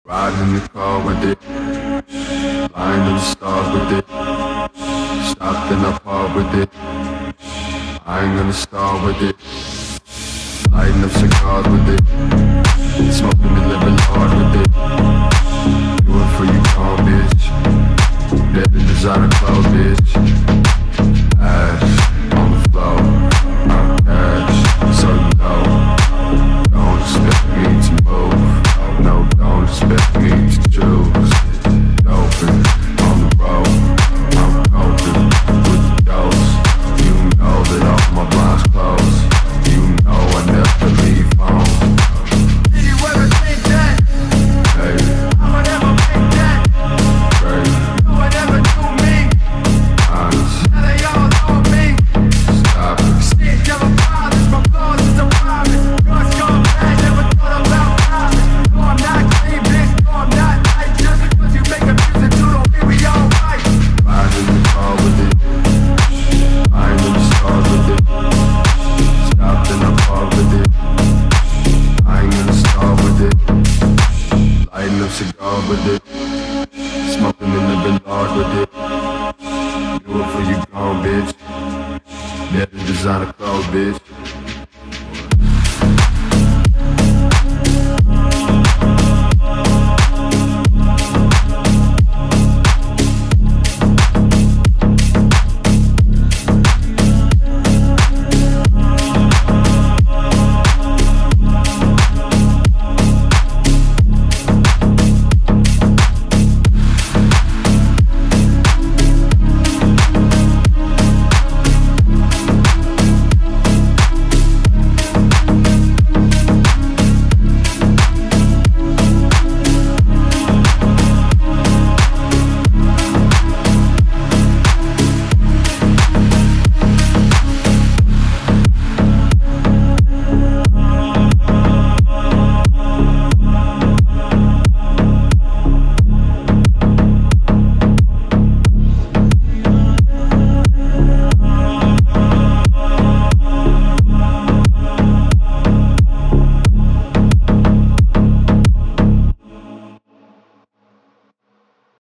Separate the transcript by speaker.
Speaker 1: Riding in the car with it, flying to the stars with it. Stopped in a pub with it, I ain't gonna start with it. Lighting up cigars with it, smoking and living hard with it. Do it for you, gone, bitch. Dead the designer clothes, bitch. Ash on the floor, I'm cash, so you know. Don't expect me to move, no, don't expect me to choose. Open on the road, I'm open with the dose. You know that all my blinds closed. You know I never leave home.
Speaker 2: Did you ever think that
Speaker 1: Hey,
Speaker 2: I would ever make that?
Speaker 1: great,
Speaker 2: You would ever do me?
Speaker 1: honest,
Speaker 2: Now they all know me.
Speaker 1: stop it.
Speaker 2: Snitch, never promise. My flaws is a promise. Yours gone bad, never thought about promise. No, I'm not clean, bitch. No, I'm not nice. Just because you make a music, you don't mean we all right.
Speaker 1: Riding in the car with it, flying in the stars with it. Stopped in a bar with it, I ain't gonna start with it. Lighting up cigars with it, smoking and living hard with it. Do it for you, gone, bitch. Dead the designer clothes, bitch.